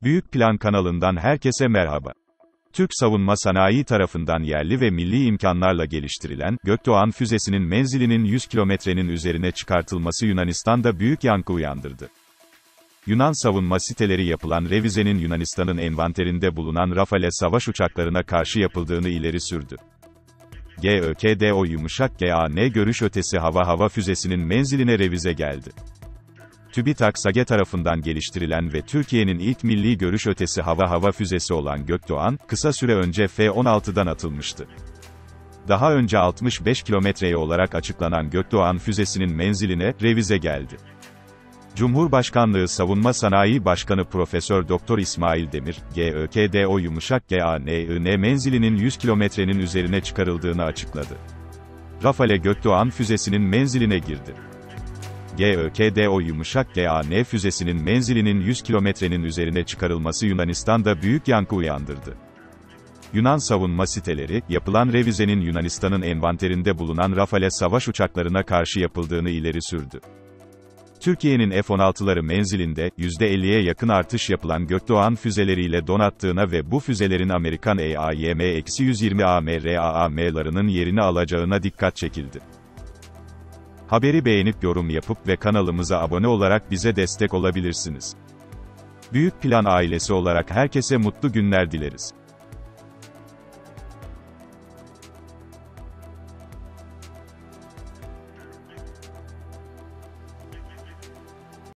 Büyük Plan kanalından herkese merhaba. Türk savunma sanayi tarafından yerli ve milli imkanlarla geliştirilen, Gökdoğan füzesinin menzilinin 100 kilometrenin üzerine çıkartılması Yunanistan'da büyük yankı uyandırdı. Yunan savunma siteleri yapılan revizenin Yunanistan'ın envanterinde bulunan Rafale savaş uçaklarına karşı yapıldığını ileri sürdü. GÖKDO görüş ötesi hava füzesinin menziline revize geldi. TÜBİTAK SAGE tarafından geliştirilen ve Türkiye'nin ilk milli görüş ötesi hava füzesi olan Gökdoğan, kısa süre önce F-16'dan atılmıştı. Daha önce 65 kilometreye olarak açıklanan Gökdoğan füzesinin menziline revize geldi. Cumhurbaşkanlığı Savunma Sanayi Başkanı Profesör Doktor İsmail Demir, GÖKDO menzilinin 100 kilometrenin üzerine çıkarıldığını açıkladı. Rafale Gökdoğan füzesinin menziline girdi. GÖKDO füzesinin menzilinin 100 kilometrenin üzerine çıkarılması Yunanistan'da büyük yankı uyandırdı. Yunan savunma siteleri, yapılan revizenin Yunanistan'ın envanterinde bulunan Rafale savaş uçaklarına karşı yapıldığını ileri sürdü. Türkiye'nin F-16'ları menzilinde, %50'ye yakın artış yapılan Gökdoğan füzeleriyle donattığına ve bu füzelerin Amerikan AIM-120 AMRAAM'larının yerini alacağına dikkat çekildi. Haberi beğenip yorum yapıp ve kanalımıza abone olarak bize destek olabilirsiniz. Büyük Plan ailesi olarak herkese mutlu günler dileriz.